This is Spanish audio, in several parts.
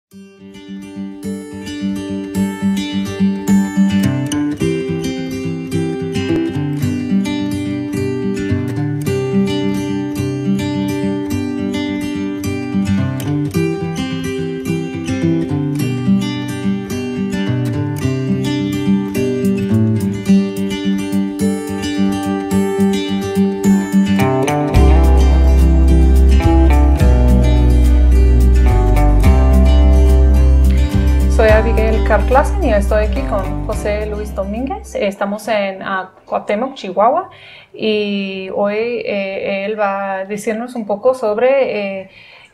Soy Abigail Carclasen y estoy aquí con José Luis Domínguez. Estamos en Cuauhtémoc, Chihuahua, y hoy él va a decirnos un poco sobre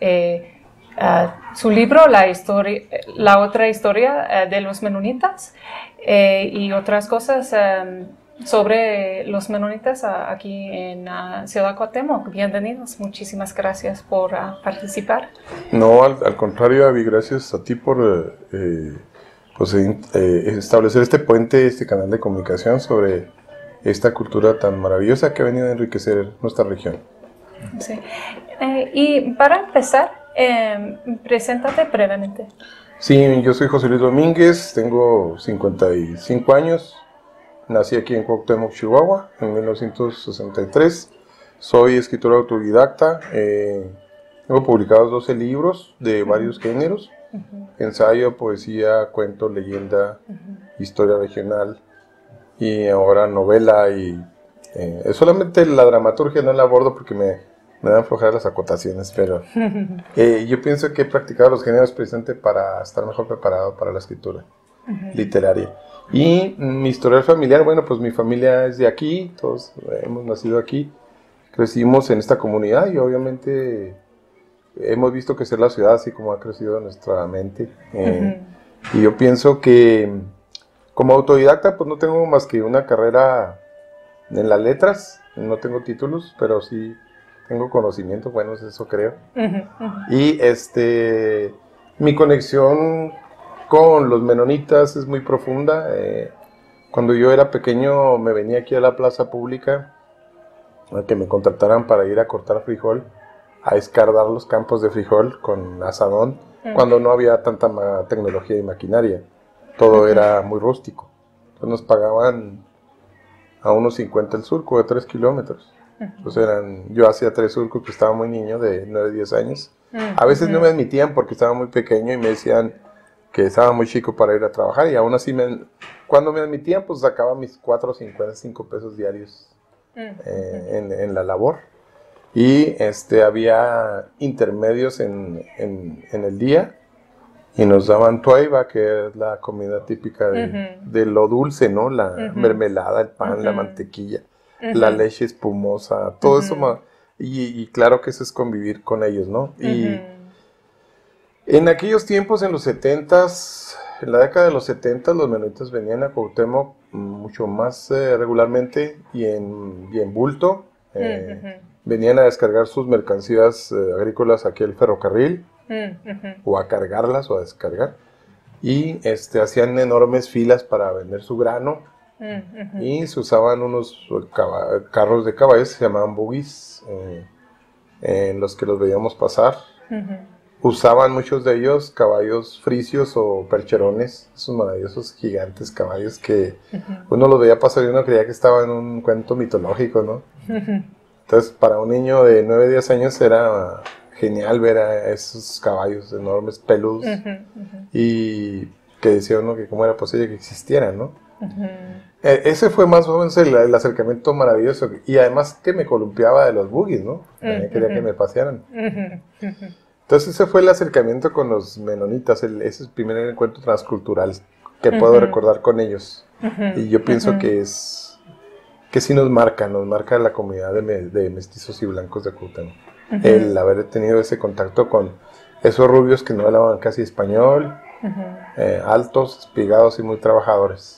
su libro, la otra historia de los menonitas, y otras cosas sobre los menonitas aquí en Ciudad Cuauhtémoc. Bienvenidos, muchísimas gracias por participar. No, al contrario, Abby, gracias a ti por establecer este puente, este canal de comunicación sobre esta cultura tan maravillosa que ha venido a enriquecer nuestra región. Sí. Y para empezar, preséntate brevemente. Sí, yo soy José Luis Domínguez, tengo 55 años. Nací aquí en Cuauhtémoc, Chihuahua, en 1963. Soy escritor autodidacta. Tengo publicados 12 libros de varios géneros. Ensayo, poesía, cuento, leyenda, historia regional y ahora novela. Y solamente la dramaturgia no la abordo porque me dan flojera las acotaciones, pero yo pienso que he practicado los géneros precisamente para estar mejor preparado para la escritura literaria. Y mi historial familiar, bueno, pues mi familia es de aquí, todos hemos nacido aquí, crecimos en esta comunidad y obviamente hemos visto crecer la ciudad así como ha crecido nuestra mente. Y yo pienso que como autodidacta pues no tengo más que una carrera en las letras, no tengo títulos, pero sí tengo conocimiento, bueno, eso creo. Y mi conexión con los menonitas es muy profunda. Cuando yo era pequeño me venía aquí a la plaza pública a que me contrataran para ir a cortar frijol, a escardar los campos de frijol con asadón, cuando no había tanta tecnología y maquinaria. Todo era muy rústico. Entonces nos pagaban a unos 50 el surco de 3 kilómetros. Entonces yo hacía 3 surcos, que estaba muy niño, de 9, 10 años. A veces no me admitían porque estaba muy pequeño y me decían que estaba muy chico para ir a trabajar, y aún así cuando me admitían pues sacaba mis 4.55 pesos diarios en la labor. Y había intermedios en el día y nos daban tuaiba, que es la comida típica de lo dulce, ¿no? La mermelada, el pan, la mantequilla, la leche espumosa, todo eso. Y claro que eso es convivir con ellos, ¿no? Y en aquellos tiempos, en los 70s, en la década de los 70, los menonitas venían a Cuauhtémoc mucho más regularmente y en bulto. Venían a descargar sus mercancías agrícolas aquí al ferrocarril, o a cargarlas o a descargar. Y hacían enormes filas para vender su grano. Y se usaban unos carros de caballos, se llamaban buggies, en los que los veíamos pasar. Usaban muchos de ellos caballos frisios o percherones, esos maravillosos gigantes caballos que uno los veía pasar y uno creía que estaba en un cuento mitológico, ¿no? Entonces, para un niño de 9, 10 años era genial ver a esos caballos enormes, peludos, y que decía uno que cómo era posible que existieran, ¿no? Ese fue más o menos el acercamiento maravilloso, y además que me columpiaba de los buggies, ¿no? También quería que me pasearan. Entonces ese fue el acercamiento con los menonitas, ese es el primer encuentro transcultural que puedo recordar con ellos. Y yo pienso que sí nos marca la comunidad de mestizos y blancos de Cuauhtémoc. El haber tenido ese contacto con esos rubios que no hablaban casi español, altos, espigados y muy trabajadores.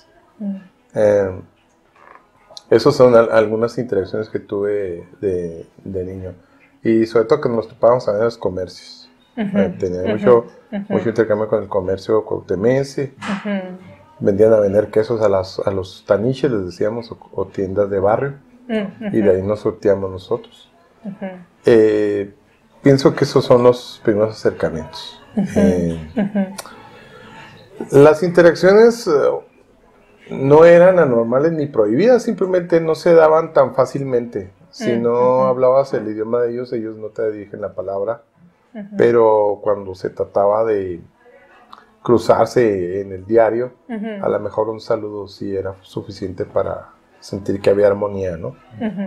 Esas son algunas interacciones que tuve de niño. Y sobre todo que nos topábamos en los comercios. Tenía mucho intercambio con el comercio cuauhtemense. Vendían a vender quesos a los taniches, les decíamos, o tiendas de barrio. Y de ahí nos surtíamos nosotros. Pienso que esos son los primeros acercamientos. Las interacciones no eran anormales ni prohibidas, simplemente no se daban tan fácilmente. Si no hablabas el idioma de ellos, ellos no te dirigen la palabra. Pero cuando se trataba de cruzarse en el diario, a lo mejor un saludo sí era suficiente para sentir que había armonía, ¿no?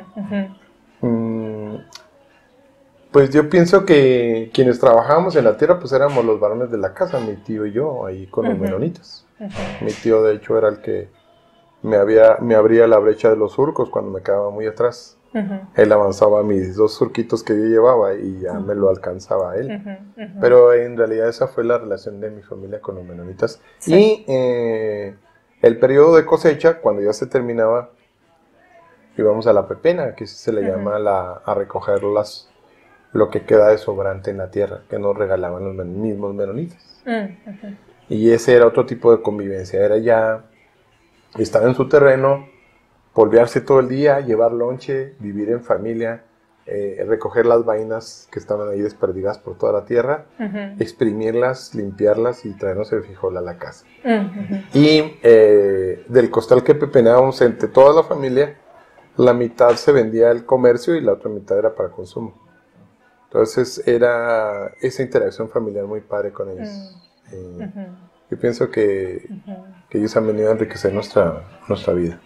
Pues yo pienso que quienes trabajábamos en la tierra, pues éramos los varones de la casa, mi tío y yo, ahí con los menonitas. Mi tío, de hecho, era el que me abría la brecha de los surcos cuando me quedaba muy atrás. Él avanzaba mis 2 surquitos que yo llevaba y ya me lo alcanzaba a él. Pero en realidad esa fue la relación de mi familia con los menonitas. Sí. Y el periodo de cosecha, cuando ya se terminaba, íbamos a la pepena, que se le llama a recoger lo que queda de sobrante en la tierra, que nos regalaban los mismos menonitas. Y ese era otro tipo de convivencia, era ya estar en su terreno, polvearse todo el día, llevar lonche, vivir en familia, recoger las vainas que estaban ahí desperdigadas por toda la tierra, exprimirlas, limpiarlas y traernos el frijol a la casa. Y del costal que pepenábamos entre toda la familia, la mitad se vendía al comercio y la otra mitad era para consumo. Entonces era esa interacción familiar muy padre con ellos. Yo pienso que ellos han venido a enriquecer nuestra vida.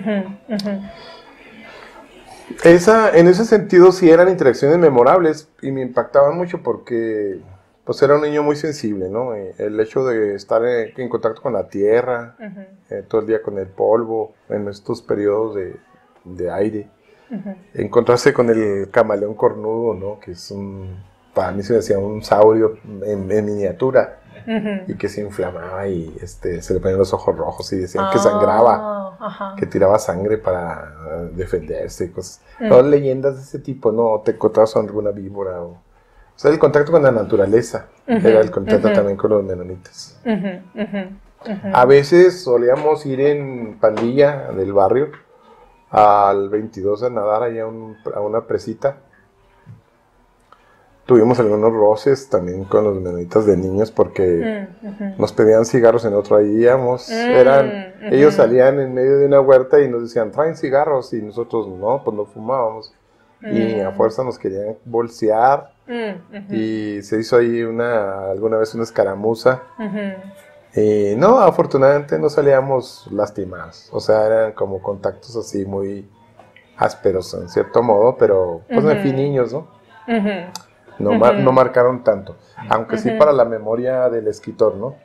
En ese sentido sí eran interacciones memorables y me impactaban mucho porque pues era un niño muy sensible, ¿no? El hecho de estar en contacto con la tierra, todo el día con el polvo, en estos periodos de aire. Encontrarse con el camaleón cornudo, ¿no? Que es para mí se decía un saurio en miniatura y que se inflamaba y se le ponían los ojos rojos y decían que sangraba, que tiraba sangre para defenderse y cosas. Todas leyendas de ese tipo, ¿no? Te encontrabas con alguna víbora o sea, el contacto con la naturaleza era el contacto también con los menonitas. A veces solíamos ir en pandilla del barrio al 22 a nadar allá a una presita. Tuvimos algunos roces también con los menonitas de niños porque nos pedían cigarros y nosotros ahí íbamos. Ellos salían en medio de una huerta y nos decían, traen cigarros, y nosotros no, pues no fumábamos. Y a fuerza nos querían bolsear y se hizo ahí alguna vez una escaramuza. No, afortunadamente no salíamos lastimados, o sea, eran como contactos así muy ásperos en cierto modo, pero pues en fin, niños, ¿no? No marcaron tanto, aunque sí para la memoria del escritor, ¿no?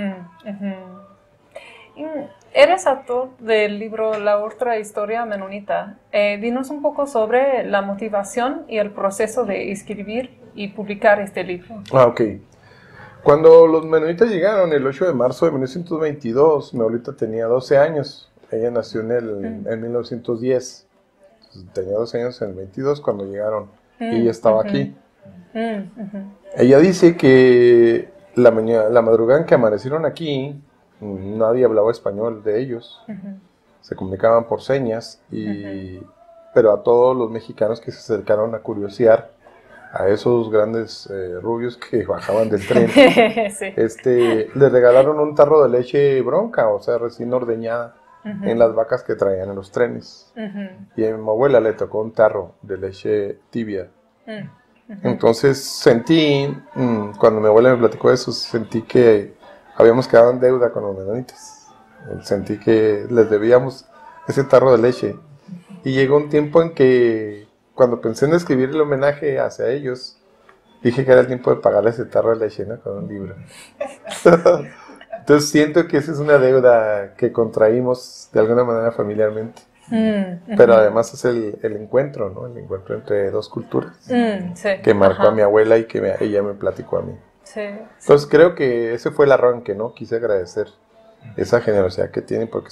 Eres autor del libro La otra historia menonita. Dinos un poco sobre la motivación y el proceso de escribir y publicar este libro. Ok. Cuando los menonitas llegaron el 8 de marzo de 1922, mi abuelita tenía 12 años. Ella nació en 1910. Entonces, tenía 12 años en el 22 cuando llegaron y ella estaba aquí. Ella dice que la madrugada en que amanecieron aquí, nadie hablaba español de ellos. Se comunicaban por señas, pero a todos los mexicanos que se acercaron a curiosear, a esos grandes rubios que bajaban del tren, les regalaron un tarro de leche bronca, o sea, recién ordeñada, en las vacas que traían en los trenes. Y a mi abuela le tocó un tarro de leche tibia. Entonces sentí, cuando mi abuela me platicó eso, sentí que habíamos quedado en deuda con los menonitas. Sentí que les debíamos ese tarro de leche. Y llegó un tiempo en que, cuando pensé en escribir el homenaje hacia ellos, dije que era el tiempo de pagarles ese tarro de leche, ¿no? Con un libro. Entonces siento que esa es una deuda que contraímos de alguna manera familiarmente. Pero además es el encuentro, ¿no? El encuentro entre dos culturas que marcó a mi abuela y que ella me platicó a mí. Entonces creo que ese fue el arranque, ¿no? Quise agradecer esa generosidad que tienen porque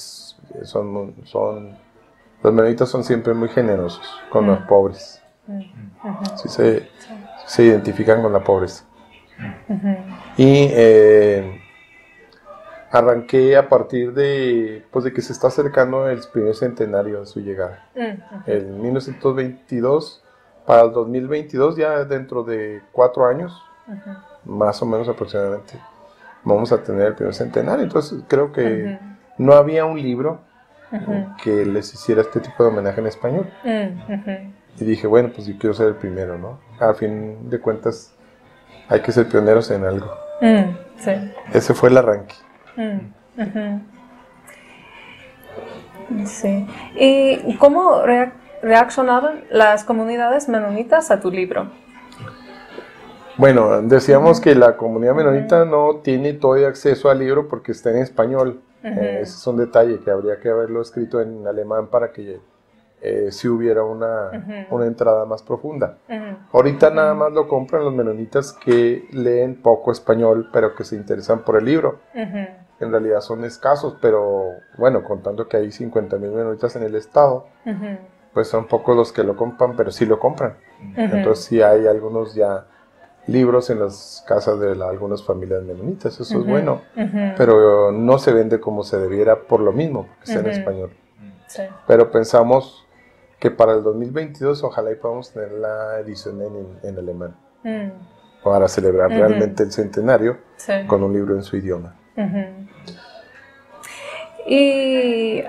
los menonitas son siempre muy generosos con los pobres. Sí, se identifican con la pobreza. Y arranqué a partir de que se está acercando el primer centenario de su llegada. En 1922, para el 2022, ya dentro de 4 años, más o menos aproximadamente, vamos a tener el primer centenario. Entonces creo que no había un libro que les hiciera este tipo de homenaje en español. Y dije, bueno, pues yo quiero ser el primero, ¿no? A fin de cuentas, hay que ser pioneros en algo. Sí. Ese fue el arranque. Sí. ¿Y cómo reaccionaron las comunidades menonitas a tu libro? Bueno, decíamos que la comunidad menonita no tiene todavía acceso al libro porque está en español. Ese es un detalle que habría que haberlo escrito en alemán para que si hubiera una entrada más profunda. Ahorita nada más lo compran los menonitas que leen poco español, pero que se interesan por el libro. En realidad son escasos, pero bueno, contando que hay 50,000 menonitas en el estado, pues son pocos los que lo compran, pero sí lo compran. Entonces sí hay algunos ya libros en las casas de algunas familias menonitas, eso es bueno, pero no se vende como se debiera por lo mismo, porque está en español. Sí. Pero pensamos que para el 2022 ojalá y podamos tener la edición en alemán, para celebrar realmente el centenario con un libro en su idioma. Y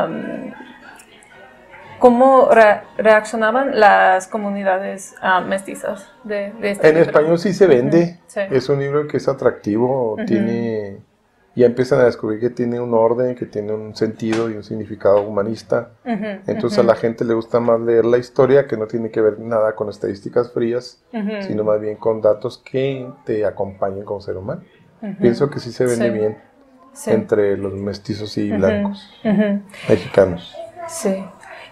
¿cómo reaccionaban las comunidades mestizas de este En libro? español sí se vende, Sí. es un libro que es atractivo, ya empiezan a descubrir que tiene un orden, que tiene un sentido y un significado humanista. Entonces a la gente le gusta más leer la historia, que no tiene que ver nada con estadísticas frías, sino más bien con datos que te acompañen como ser humano. Pienso que sí se vende bien entre los mestizos y blancos mexicanos. Sí.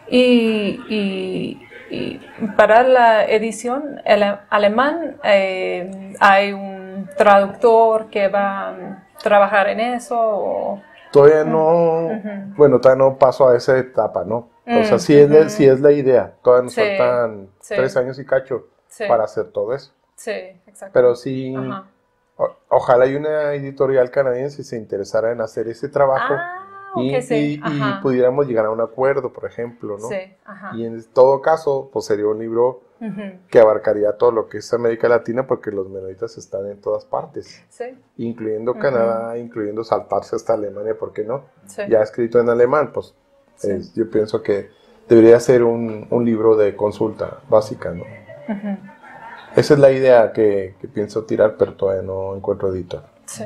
Y para la edición alemán hay un traductor que va a trabajar en eso. ¿O? Todavía no, bueno, todavía no paso a esa etapa, ¿no? O sea, sí es la idea. Todavía nos faltan 3 años y cacho para hacer todo eso. Sí, exacto. Pero sí, ojalá y una editorial canadiense se interesara en hacer ese trabajo y pudiéramos llegar a un acuerdo, por ejemplo, ¿no? Sí, y en todo caso, pues sería un libro que abarcaría todo lo que es América Latina, porque los menonitas están en todas partes, incluyendo Canadá, incluyendo saltarse hasta Alemania, ¿por qué no? Ya escrito en alemán, pues yo pienso que debería ser un libro de consulta básica, ¿no? Esa es la idea que pienso tirar, pero todavía no encuentro editor. Sí.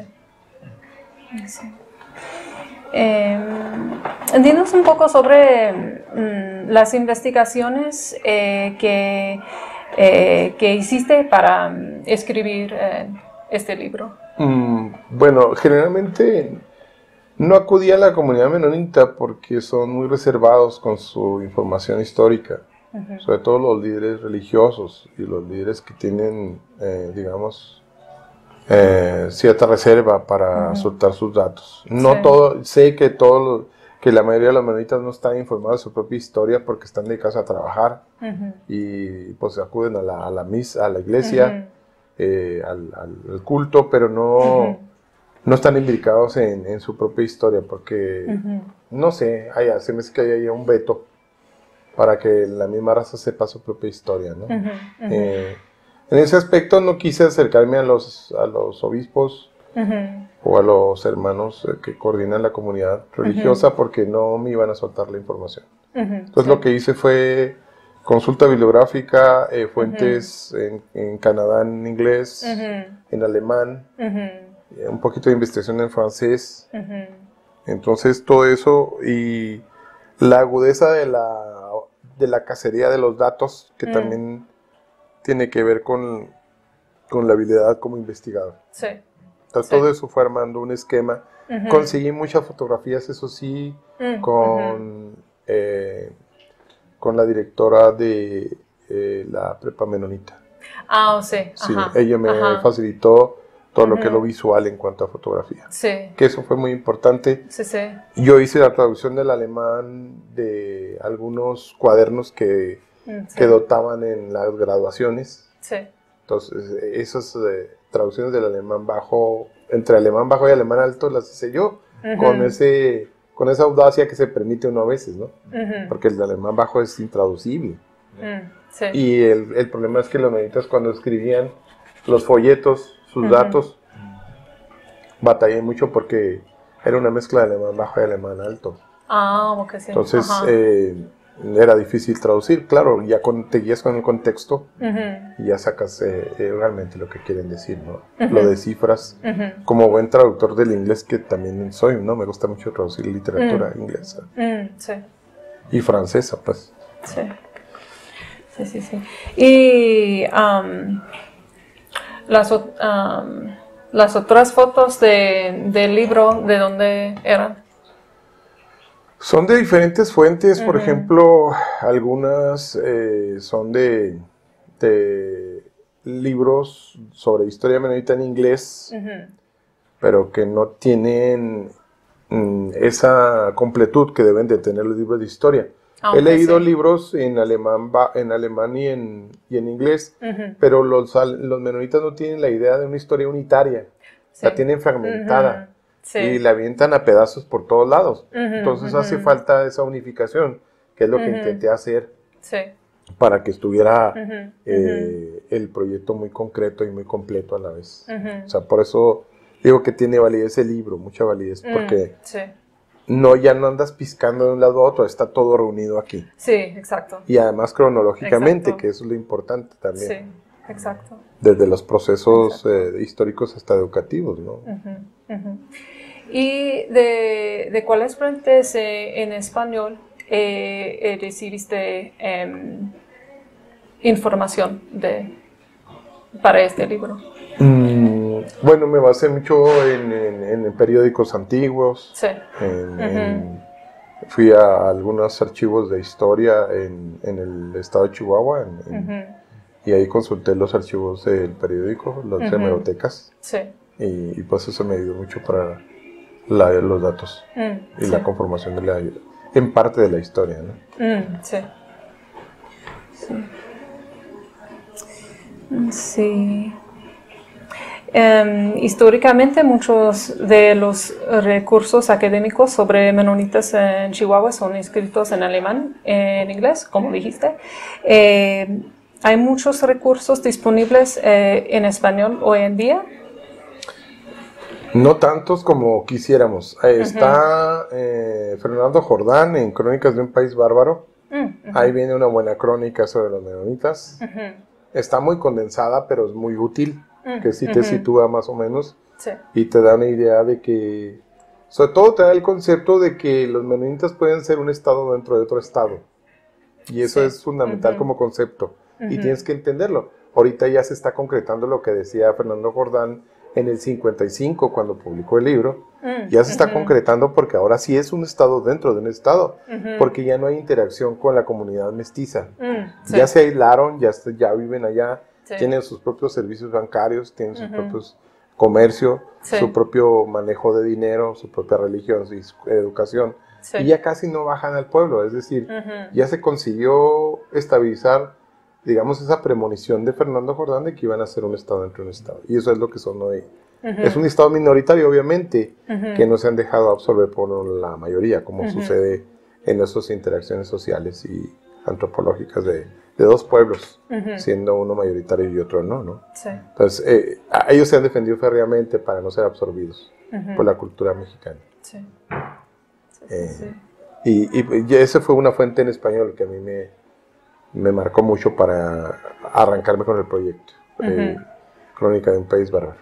Dinos un poco sobre las investigaciones que hiciste para escribir este libro. Bueno, generalmente no acudí a la comunidad menonita porque son muy reservados con su información histórica. Sobre todo los líderes religiosos y los líderes que tienen, digamos, cierta reserva para soltar sus datos. No todo, sé que la mayoría de los menonitas no están informados de su propia historia porque están dedicados a trabajar y pues acuden a la misa, a la iglesia, al culto, pero no están imbricados en su propia historia porque, no sé, se me hace que hay un veto para que la misma raza sepa su propia historia, ¿no? En ese aspecto no quise acercarme a los obispos o a los hermanos que coordinan la comunidad religiosa porque no me iban a soltar la información. Entonces lo que hice fue consulta bibliográfica, fuentes en Canadá en inglés, en alemán, un poquito de investigación en francés. Entonces todo eso y la agudeza de la cacería de los datos, que también tiene que ver con la habilidad como investigador. Entonces todo eso fue armando un esquema. Conseguí muchas fotografías, eso sí, con la directora de la prepa menonita. Sí. Ella me facilitó todo lo que es lo visual en cuanto a fotografía. Que eso fue muy importante. Yo hice la traducción del alemán de algunos cuadernos que dotaban en las graduaciones. Entonces, esas traducciones del alemán bajo, entre alemán bajo y alemán alto, las hice yo, con esa audacia que se permite uno a veces, ¿no? Porque el alemán bajo es intraducible. Y el problema es que los menonitas cuando escribían, los folletos, sus datos. Batallé mucho porque era una mezcla de alemán bajo y alemán alto. Ah, ok, sí. Entonces era difícil traducir. Claro, ya te guías con el contexto y ya sacas realmente lo que quieren decir, ¿no? Lo descifras. Como buen traductor del inglés, que también soy, ¿no? Me gusta mucho traducir literatura inglesa. Sí. Y francesa, pues. Sí. Sí, sí, sí. Y las otras fotos del libro, ¿de dónde eran? Son de diferentes fuentes, por ejemplo, algunas son de libros sobre historia menonita en inglés, pero que no tienen esa completud que deben de tener los libros de historia. He leído libros en alemán y en inglés, pero los menonitas no tienen la idea de una historia unitaria, la tienen fragmentada. Sí. Y la avientan a pedazos por todos lados. Entonces hace falta esa unificación, que es lo que intenté hacer para que estuviera el proyecto muy concreto y muy completo a la vez. O sea, por eso digo que tiene validez el libro, mucha validez, porque ya no andas piscando de un lado a otro, está todo reunido aquí. Sí, exacto. Y además cronológicamente, que eso es lo importante también. Sí, exacto. Desde los procesos históricos hasta educativos, ¿no? ¿Y de cuáles fuentes en español recibiste información para este libro? Bueno, me basé mucho en periódicos antiguos. Sí. Fui a algunos archivos de historia en el estado de Chihuahua y ahí consulté los archivos del periódico, las hemerotecas. Sí. Y pues eso me ayudó mucho para los datos y la conformación en parte de la historia, ¿no? Sí. Sí. Sí. Históricamente muchos de los recursos académicos sobre menonitas en Chihuahua son escritos en alemán, en inglés, como dijiste. ¿Hay muchos recursos disponibles en español hoy en día? No tantos como quisiéramos. Está Fernando Jordán en Crónicas de un País Bárbaro. Ahí viene una buena crónica sobre los menonitas. Está muy condensada, pero es muy útil, que sí te sitúa más o menos y te da una idea de que, sobre todo te da el concepto de que los menonitas pueden ser un estado dentro de otro estado. Y eso es fundamental como concepto y tienes que entenderlo. Ahorita ya se está concretando lo que decía Fernando Jordán en el 55 cuando publicó el libro. Ya se está concretando porque ahora sí es un estado dentro de un estado, porque ya no hay interacción con la comunidad mestiza. Ya se aislaron, ya viven allá, tienen sus propios servicios bancarios, tienen sus propios comercio, su propio manejo de dinero, su propia religión, su educación, y ya casi no bajan al pueblo. Es decir, ya se consiguió estabilizar, digamos, esa premonición de Fernando Jordán de que iban a ser un estado dentro de un estado, y eso es lo que son hoy. Es un estado minoritario, obviamente, que no se han dejado absorber por la mayoría, como sucede en nuestras interacciones sociales y antropológicas de dos pueblos, siendo uno mayoritario y otro no. Entonces, ellos se han defendido férreamente para no ser absorbidos por la cultura mexicana. Y esa fue una fuente en español que a mí me marcó mucho para arrancarme con el proyecto. Crónica de un País Bárbaro.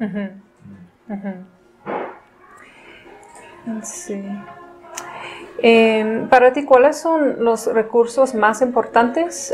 Sí. Para ti, ¿cuáles son los recursos más importantes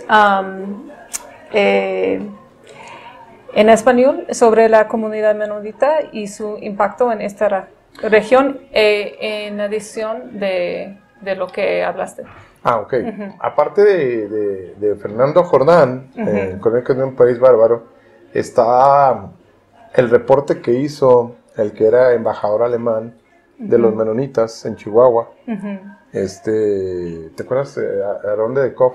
en español sobre la comunidad menonita y su impacto en esta región, en adición de lo que hablaste? Ok. Aparte de Fernando Jordán, en Crónicas de un País Bárbaro, está el reporte que hizo el que era embajador alemán de los menonitas en Chihuahua. ¿Te acuerdas? Aaron de Koff.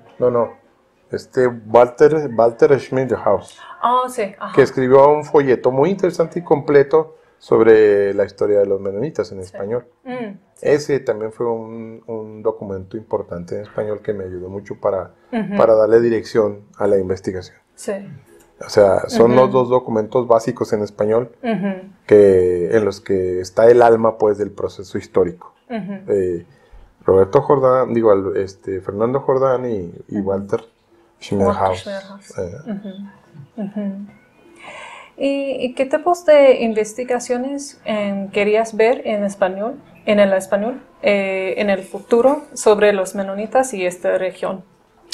Walter Schmidhaus. Sí. Que escribió un folleto muy interesante y completo sobre la historia de los menonitas en español. Ese también fue un documento importante en español que me ayudó mucho para darle dirección a la investigación. O sea, son los dos documentos básicos en español en los que está el alma, pues, del proceso histórico. Roberto Jordán, Fernando Jordán y Walter Schmerhaus. ¿Y qué tipos de investigaciones querías ver en el español, en el futuro sobre los menonitas y esta región?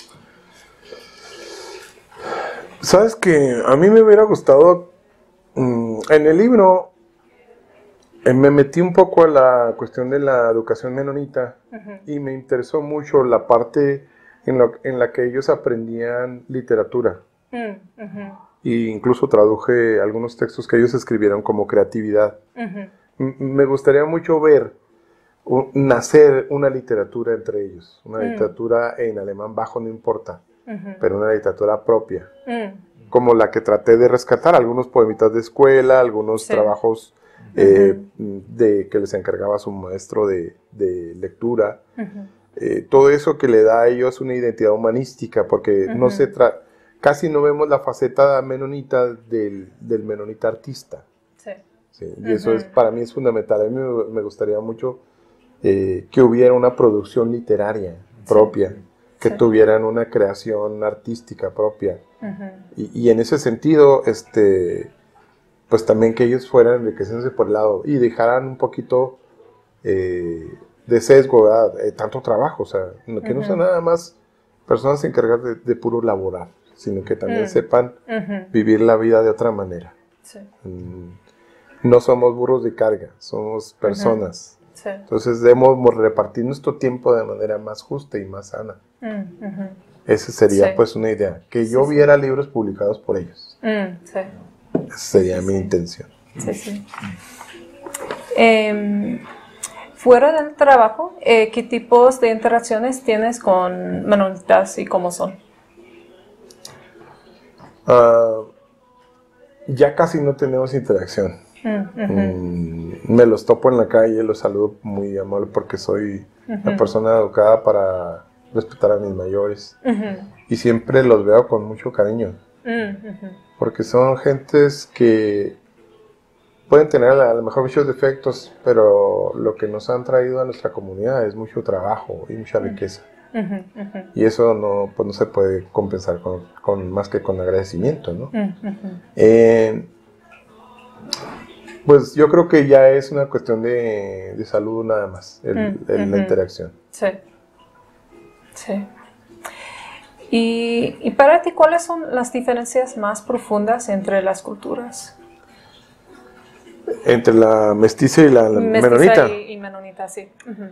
Sabes que a mí me hubiera gustado, en el libro me metí un poco a la cuestión de la educación menonita y me interesó mucho la parte en la que ellos aprendían literatura. E incluso traduje algunos textos que ellos escribieron como creatividad. Me gustaría mucho ver nacer una literatura entre ellos, una literatura en alemán bajo, no importa, pero una literatura propia, como la que traté de rescatar, algunos poemitas de escuela, algunos trabajos que les encargaba su maestro de lectura, todo eso que le da a ellos una identidad humanística, porque casi no vemos la faceta menonita del menonita artista. Sí, y eso para mí es fundamental. A mí me gustaría mucho que hubiera una producción literaria propia, que tuvieran una creación artística propia. Y en ese sentido, pues también que ellos fueran enriqueciéndose por el lado y dejaran un poquito de sesgo, ¿verdad? Tanto trabajo, o sea, que no sean nada más personas encargadas de puro laborar, sino que también sepan vivir la vida de otra manera. No somos burros de carga, somos personas. Entonces debemos repartir nuestro tiempo de manera más justa y más sana. Esa sería pues una idea, que yo viera libros publicados por ellos. Esa sería mi intención. Fuera del trabajo, ¿qué tipos de interacciones tienes con menonitas y cómo son? Ya casi no tenemos interacción. Me los topo en la calle, los saludo muy amable porque soy una persona educada para respetar a mis mayores y siempre los veo con mucho cariño porque son gentes que pueden tener a lo mejor muchos defectos, pero lo que nos han traído a nuestra comunidad es mucho trabajo y mucha riqueza. Y eso no se puede compensar más que con agradecimiento, ¿no? Pues yo creo que ya es una cuestión de salud nada más, la interacción. ¿Y para ti cuáles son las diferencias más profundas entre las culturas? Entre la mestiza y la menonita. Y menonita, sí.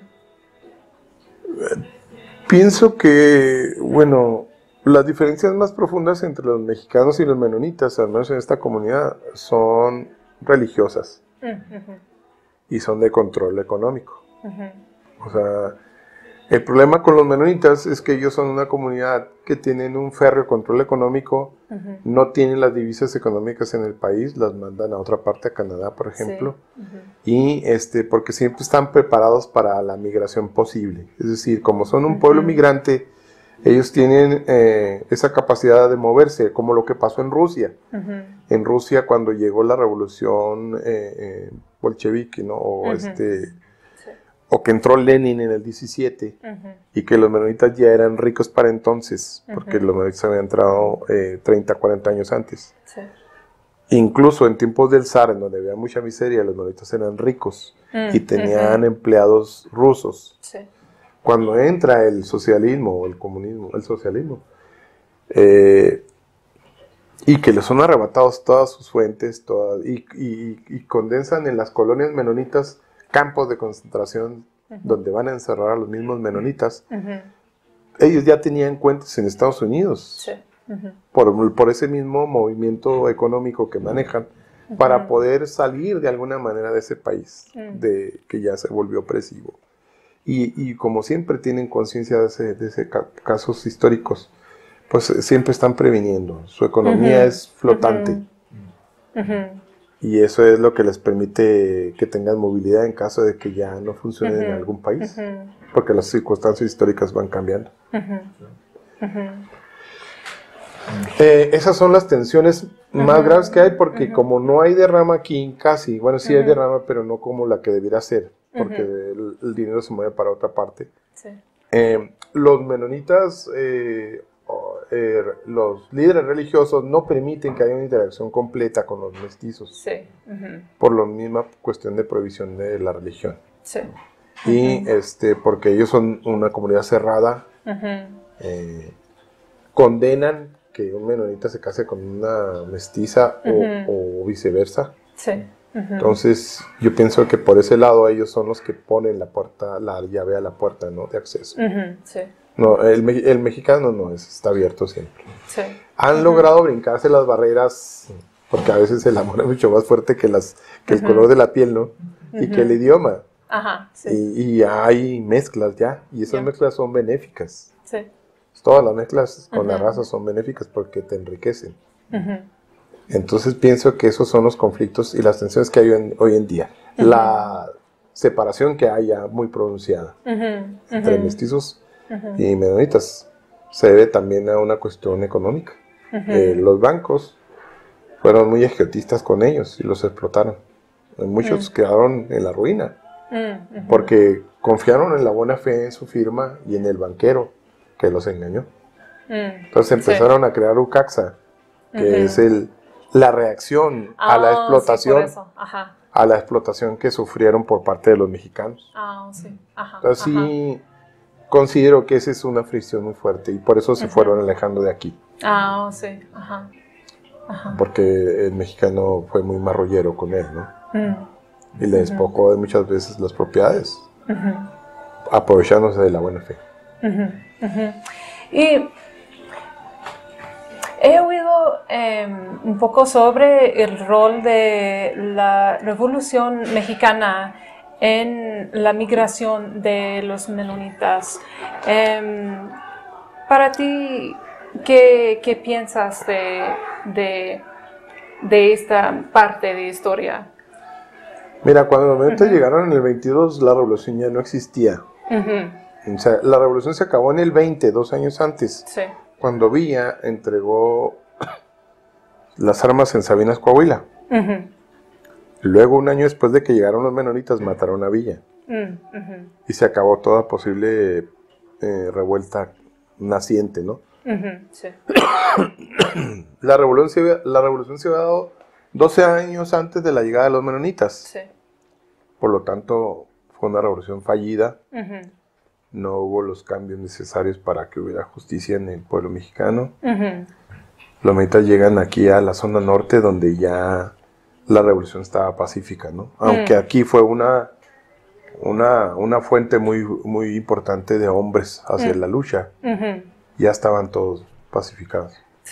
Pienso que, bueno, las diferencias más profundas entre los mexicanos y los menonitas, al menos en esta comunidad, son religiosas y son de control económico. O sea, el problema con los menonitas es que ellos son una comunidad que tienen un férreo control económico, no tienen las divisas económicas en el país, las mandan a otra parte, a Canadá, por ejemplo, y porque siempre están preparados para la migración posible. Es decir, como son un pueblo migrante, ellos tienen esa capacidad de moverse, como lo que pasó en Rusia. En Rusia, cuando llegó la revolución bolchevique, ¿no? O que entró Lenin en el 17 y que los menonitas ya eran ricos para entonces, porque los menonitas habían entrado 30, 40 años antes. Incluso en tiempos del zar, en donde había mucha miseria, los menonitas eran ricos y tenían empleados rusos. Cuando entra el socialismo o el comunismo, el socialismo, y que les son arrebatados todas sus fuentes, y condensan en las colonias menonitas campos de concentración donde van a encerrar a los mismos menonitas, ellos ya tenían cuentas en Estados Unidos por ese mismo movimiento económico que manejan para poder salir de alguna manera de ese país que ya se volvió opresivo. Y como siempre tienen conciencia de ese casos históricos, pues siempre están previniendo. Su economía es flotante. Y eso es lo que les permite que tengan movilidad en caso de que ya no funcione en algún país. Porque las circunstancias históricas van cambiando. Esas son las tensiones más graves que hay porque como no hay derrama aquí casi, bueno, sí hay derrama, pero no como la que debiera ser, porque el dinero se mueve para otra parte. Sí. Los menonitas, los líderes religiosos no permiten que haya una interacción completa con los mestizos, Sí. por la misma cuestión de prohibición de la religión. Sí. Y porque ellos son una comunidad cerrada, condenan que un menonita se case con una mestiza o viceversa. Sí. Entonces, yo pienso que por ese lado ellos son los que ponen la llave a la puerta, ¿no? De acceso. Sí. No, el mexicano no, está abierto siempre. Sí. Han logrado brincarse las barreras, porque a veces el amor es mucho más fuerte que el color de la piel, ¿no? Y que el idioma. Ajá, sí. Y hay mezclas ya, y esas mezclas son benéficas. Sí. Todas las mezclas con la raza son benéficas porque te enriquecen. Entonces pienso que esos son los conflictos y las tensiones que hay hoy en día. La separación que hay ya muy pronunciada entre mestizos y menonitas se debe también a una cuestión económica. Los bancos fueron muy esquiotistas con ellos y los explotaron. Muchos quedaron en la ruina porque confiaron en la buena fe en su firma y en el banquero que los engañó. Entonces empezaron a crear UCAXA, que es la reacción a la explotación, a la explotación que sufrieron por parte de los mexicanos. Entonces sí considero que esa es una fricción muy fuerte y por eso se fueron alejando de aquí. Porque el mexicano fue muy marrullero con él, ¿no? Y le despojó de muchas veces las propiedades, aprovechándose de la buena fe. Y he oído un poco sobre el rol de la Revolución Mexicana en la migración de los menonitas. Para ti, ¿qué piensas de esta parte de historia? Mira, cuando los menonitas llegaron en el 22, la revolución ya no existía. O sea, la revolución se acabó en el 20, 2 años antes, cuando Villa entregó las armas en Sabinas, Coahuila. Luego, un año después de que llegaron los menonitas, mataron a Villa. Y se acabó toda posible revuelta naciente, ¿no? La revolución se había dado 12 años antes de la llegada de los menonitas. Por lo tanto, fue una revolución fallida. No hubo los cambios necesarios para que hubiera justicia en el pueblo mexicano. Los menonitas llegan aquí a la zona norte, donde ya la revolución estaba pacífica, ¿no? Aunque aquí fue una fuente muy, muy importante de hombres hacia la lucha. Ya estaban todos pacificados.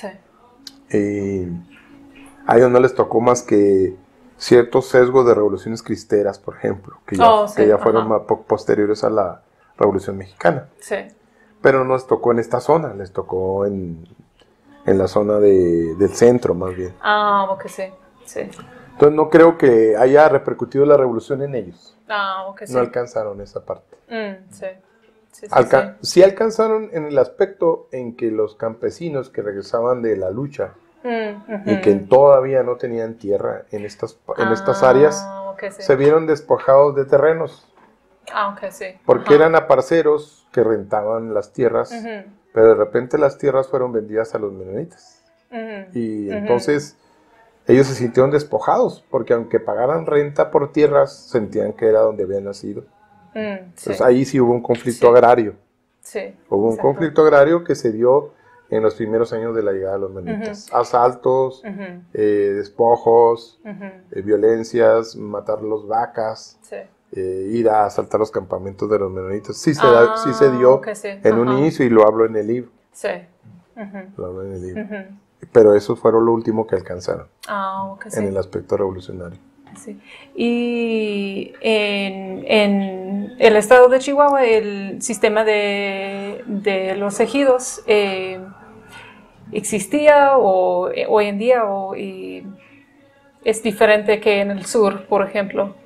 Y a ellos no les tocó más que ciertos sesgos de revoluciones cristeras, por ejemplo, que ya fueron más posteriores a la Revolución Mexicana. Pero no les tocó en esta zona, les tocó en la zona del centro, más bien. Entonces no creo que haya repercutido la revolución en ellos. No alcanzaron esa parte. Sí alcanzaron en el aspecto en que los campesinos que regresaban de la lucha y que todavía no tenían tierra en estas áreas, se vieron despojados de terrenos. Porque eran aparceros que rentaban las tierras, pero de repente las tierras fueron vendidas a los menonitas. Y entonces ellos se sintieron despojados, porque aunque pagaran renta por tierras, sentían que era donde habían nacido. Entonces ahí sí hubo un conflicto agrario. Hubo un conflicto agrario que se dio en los primeros años de la llegada de los menonitas. Asaltos, despojos, violencias, matar los vacas, ir a asaltar los campamentos de los menonitas. Sí se dio en un inicio y lo hablo en el libro. Lo hablo en el libro. Pero eso fue lo último que alcanzaron en el aspecto revolucionario. Y en el estado de Chihuahua, el sistema de los ejidos existía hoy en día y es diferente que en el sur, por ejemplo.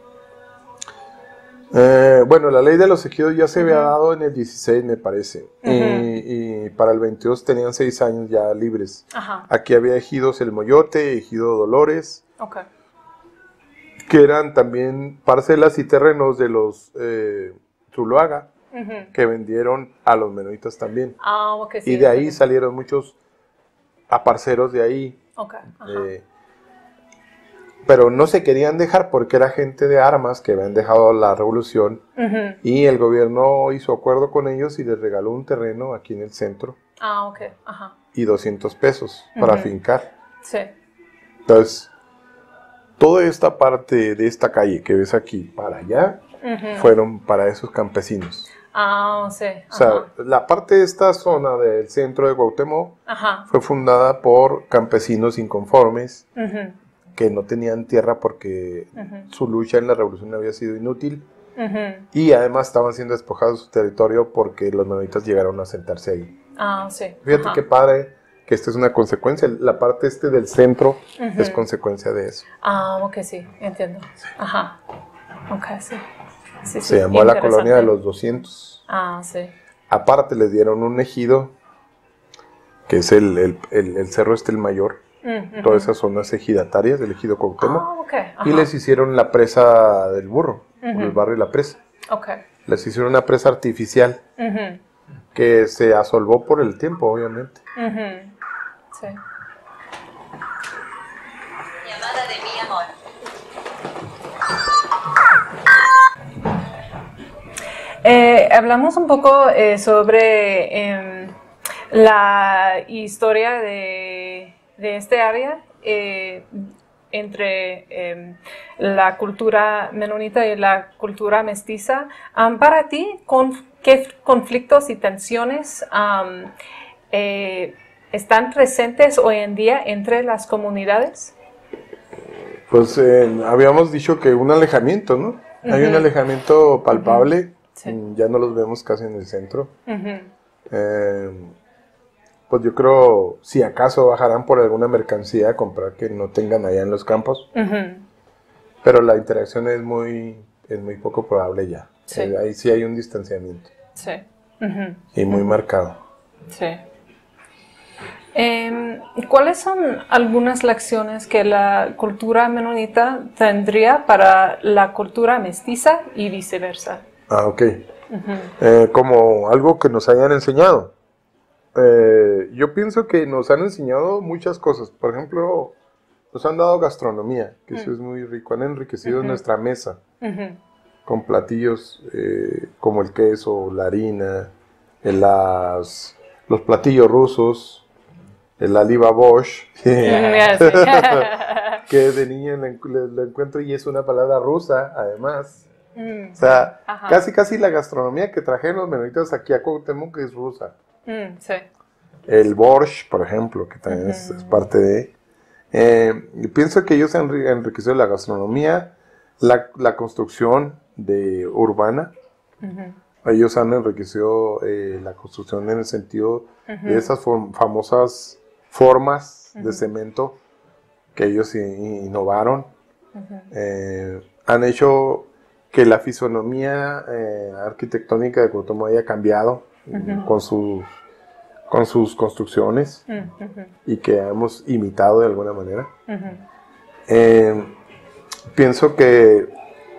Bueno, la ley de los ejidos ya se había dado en el 16, me parece. y para el 22 tenían 6 años ya libres. Ajá. Aquí había ejidos El Moyote, ejido Dolores, Ok. que eran también parcelas y terrenos de los Zuluaga, que vendieron a los menonitas también. Ah, ok, sí. Y de ahí entiendo. salieron muchos aparceros de ahí. Ok. Ajá. Pero no se querían dejar porque era gente de armas que habían dejado la revolución. Y el gobierno hizo acuerdo con ellos y les regaló un terreno aquí en el centro Ah, ok. Ajá. y 200 pesos para fincar. Sí. Entonces, toda esta parte de esta calle que ves aquí para allá fueron para esos campesinos. Ah, sí. O sea, la parte de esta zona del centro de Cuauhtémoc Ajá. fue fundada por campesinos inconformes que no tenían tierra porque su lucha en la revolución había sido inútil y además estaban siendo despojados de su territorio porque los menonitas llegaron a sentarse ahí. Ah, sí. Fíjate qué padre que esta es una consecuencia, la parte del centro es consecuencia de eso. Ah, ok, sí, entiendo. Ajá. Ok, sí. Sí, Se llamó la colonia de los 200. Ah, sí. Aparte les dieron un ejido, que es el cerro el mayor, toda esa zona es ejidatarias del ejido Cuauhtémoc. Ah, ok. Ajá. Y les hicieron la presa del Burro, por el barrio La Presa. Ok. Les hicieron una presa artificial que se asolvó por el tiempo, obviamente. Sí. Llamada de mi amor. Hablamos un poco sobre la historia de este área entre la cultura menonita y la cultura mestiza. Para ti, ¿qué conflictos y tensiones están presentes hoy en día entre las comunidades? Pues habíamos dicho que un alejamiento, ¿no? Hay un alejamiento palpable. Sí. Ya no los vemos casi en el centro. Pues yo creo, si acaso bajarán por alguna mercancía a comprar que no tengan allá en los campos. Pero la interacción es muy poco probable ya. Sí. Ahí sí hay un distanciamiento. Sí. Y muy marcado. Sí. ¿Cuáles son algunas lecciones que la cultura menonita tendría para la cultura mestiza y viceversa? Ah, ok. Como algo que nos hayan enseñado. Yo pienso que nos han enseñado muchas cosas. Por ejemplo, nos han dado gastronomía, que eso es muy rico. Han enriquecido nuestra mesa con platillos como el queso, la harina, los platillos rusos, el oliva Bosch, que de niño lo encuentro y es una palabra rusa, además. O sea, casi la gastronomía que trajeron los menonitas aquí a Cuauhtémoc es rusa. Sí. El borscht, por ejemplo, que también es parte de... pienso que ellos han enriquecido la gastronomía, la construcción urbana. Ellos han enriquecido la construcción en el sentido de esas famosas formas de cemento que ellos innovaron. Han hecho que la fisonomía arquitectónica de Cuauhtémoc haya cambiado con sus construcciones y que hemos imitado de alguna manera. Pienso que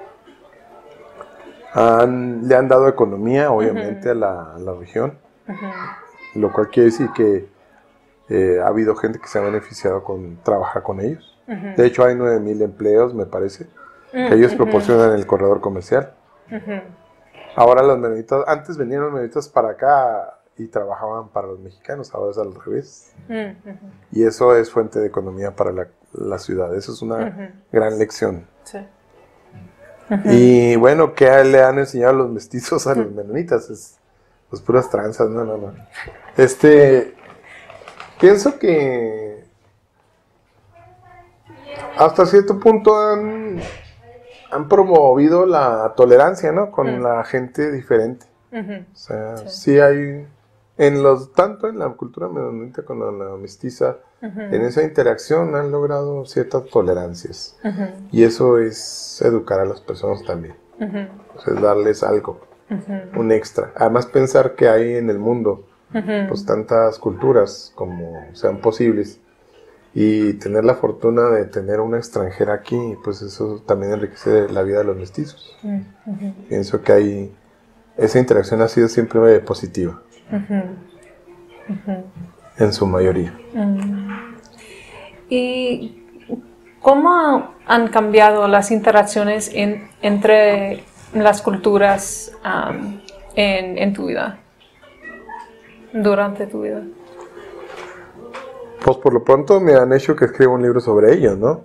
le han dado economía, obviamente, a la región, lo cual quiere decir que ha habido gente que se ha beneficiado con trabajar con ellos. De hecho, hay 9,000 empleos, me parece, que ellos proporcionan el corredor comercial. Ahora los menonitas, antes venían los menonitas para acá y trabajaban para los mexicanos, ahora es al revés. Y eso es fuente de economía para la ciudad. Eso es una gran lección. Sí. Y bueno, ¿qué le han enseñado los mestizos a los menonitas? Pues puras tranzas, no. Pienso que hasta cierto punto han promovido la tolerancia, ¿no? Con la gente diferente. O sea, sí hay, tanto en la cultura menonita como en la mestiza, en esa interacción han logrado ciertas tolerancias. Y eso es educar a las personas también. O sea, es darles algo, un extra. Además, pensar que hay en el mundo pues tantas culturas como sean posibles. Y tener la fortuna de tener una extranjera aquí, pues eso también enriquece la vida de los mestizos. Pienso que esa interacción ha sido siempre positiva, en su mayoría. ¿Y cómo han cambiado las interacciones entre las culturas en tu vida, durante tu vida? Pues por lo pronto me han hecho que escriba un libro sobre ellos, ¿no?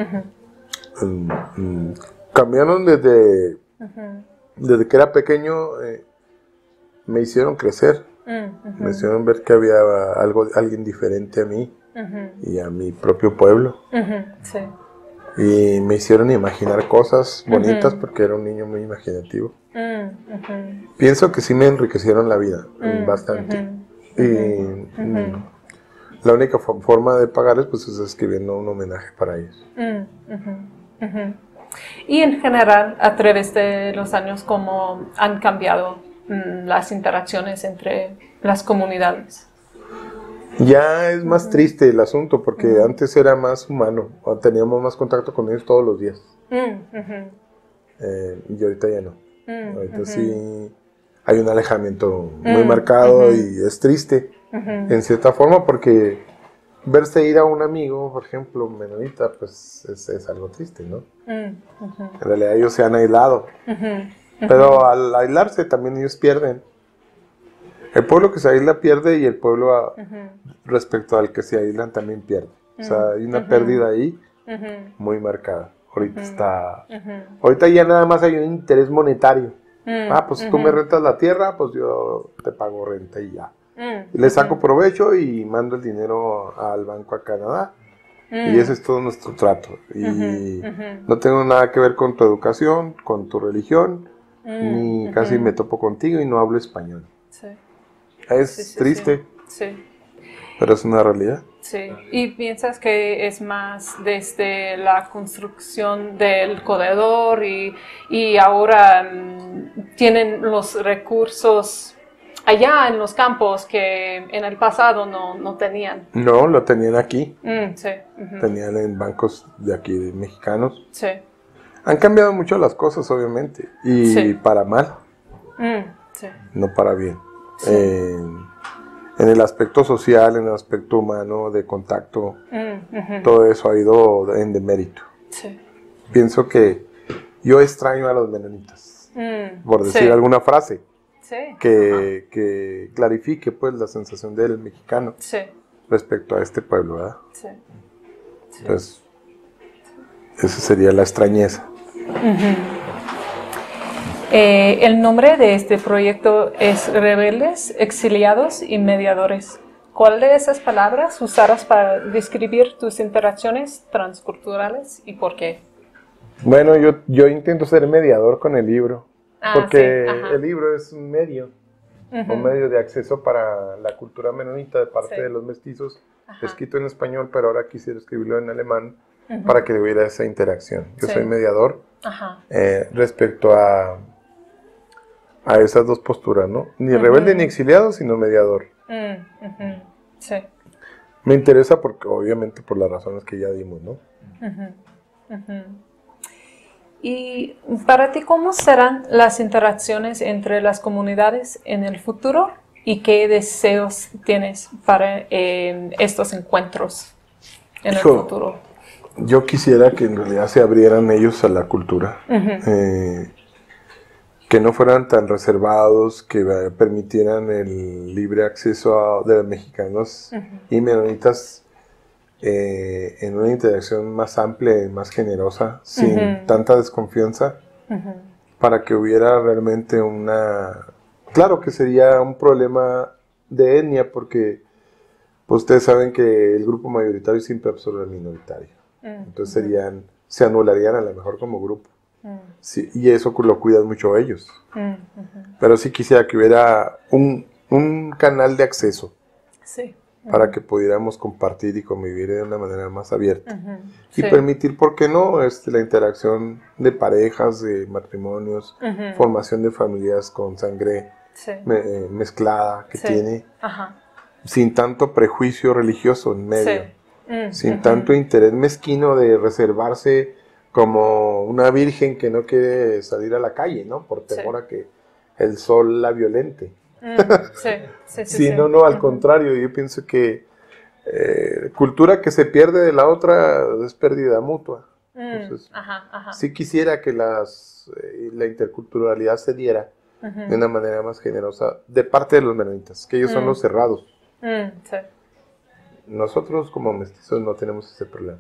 Cambiaron desde que era pequeño, me hicieron crecer, me hicieron ver que había alguien diferente a mí y a mi propio pueblo. Sí. Y me hicieron imaginar cosas bonitas porque era un niño muy imaginativo. Pienso que sí me enriquecieron la vida bastante. Y la única forma de pagarles pues es escribiendo un homenaje para ellos. Y en general, a través de los años, ¿cómo han cambiado las interacciones entre las comunidades? Ya es más triste el asunto porque antes era más humano, teníamos más contacto con ellos todos los días. Y ahorita ya no. Ahorita sí hay un alejamiento muy marcado y es triste en cierta forma porque verse ir a un amigo, por ejemplo, menonita, pues es algo triste, ¿no? En realidad ellos se han aislado, pero al aislarse también ellos pierden. El pueblo que se aísla pierde y el pueblo respecto al que se aíslan también pierde. O sea, hay una pérdida ahí muy marcada. Ahorita ya nada más hay un interés monetario. Pues si tú me rentas la tierra, pues yo te pago renta y ya. Y le saco provecho y mando el dinero al banco a Canadá. Y ese es todo nuestro trato. Y no tengo nada que ver con tu educación, con tu religión, ni casi me topo contigo y no hablo español. Sí. Es triste, sí. pero es una realidad. Sí, ¿y piensas que es más desde la construcción del corredor y ahora tienen los recursos allá en los campos que en el pasado no tenían? No, lo tenían aquí. Sí. Tenían en bancos de aquí, de mexicanos. Sí. Han cambiado mucho las cosas, obviamente, y para mal, sí. no para bien. Sí. En el aspecto social, en el aspecto humano, de contacto, todo eso ha ido en demérito. Sí. Pienso que yo extraño a los menonitas, por decir alguna frase que clarifique pues la sensación del mexicano respecto a este pueblo, ¿verdad? Sí. Entonces, esa sería la extrañeza. El nombre de este proyecto es Rebeldes, Exiliados y Mediadores. ¿Cuál de esas palabras usarás para describir tus interacciones transculturales y por qué? Bueno, yo intento ser mediador con el libro, porque el libro es un medio de acceso para la cultura menonita de parte de los mestizos, escrito en español, pero ahora quisiera escribirlo en alemán para que hubiera esa interacción. Yo soy mediador respecto a esas dos posturas, ¿no? Ni rebelde ni exiliado, sino mediador. Sí. Me interesa porque, obviamente, por las razones que ya dimos, ¿no? Y para ti, ¿cómo serán las interacciones entre las comunidades en el futuro? ¿Y qué deseos tienes para estos encuentros en el futuro? Yo quisiera que en realidad se abrieran ellos a la cultura. Que no fueran tan reservados, que permitieran el libre acceso de mexicanos y menonitas en una interacción más amplia y más generosa, sin tanta desconfianza, para que hubiera realmente Claro que sería un problema de etnia, porque pues, ustedes saben que el grupo mayoritario siempre absorbe al minoritario. Entonces se anularían a lo mejor como grupo. Sí, y eso lo cuidan mucho ellos. Pero sí quisiera que hubiera un canal de acceso para que pudiéramos compartir y convivir de una manera más abierta. Y permitir, ¿por qué no?, la interacción de parejas, de matrimonios, formación de familias con sangre sí. Mezclada que Sí. tiene, Ajá. sin tanto prejuicio religioso en medio, Sí. sin tanto interés mezquino de reservarse como una virgen que no quiere salir a la calle, ¿no? Por temor a que el sol la violente. Sí, sí, sí. Sí, sí. no, al contrario, yo pienso que cultura que se pierde de la otra es pérdida mutua. Entonces, Ajá, ajá. sí quisiera que la interculturalidad se diera de una manera más generosa de parte de los menonitas, que ellos son los cerrados. Sí. Nosotros como mestizos no tenemos ese problema.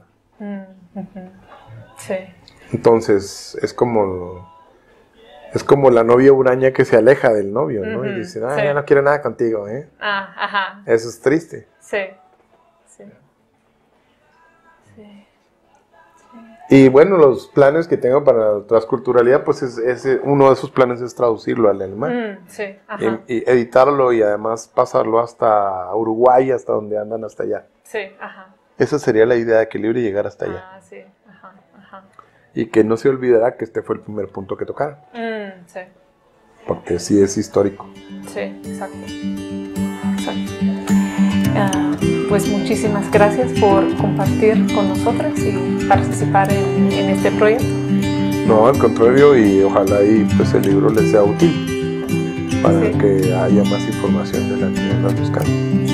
Sí. Entonces, es como la novia huraña que se aleja del novio, ¿no? Y dice, Sí. ya no quiero nada contigo, ¿eh? Ajá. Eso es triste. Sí. Sí. Sí. Y bueno, los planes que tengo para la transculturalidad, pues uno de esos planes es traducirlo al alemán. Sí. Ajá. Y editarlo y además pasarlo hasta Uruguay, hasta donde andan hasta allá. Sí. Ajá. Esa sería la idea de que el libro llegara hasta allá. Sí. Ajá. Ajá. Y que no se olvidará que este fue el primer punto que tocaron. Sí. Porque sí es histórico. Sí, exacto. Pues muchísimas gracias por compartir con nosotros y participar en este proyecto. No, al contrario, y ojalá pues el libro les sea útil para que haya más información de la que andan buscando.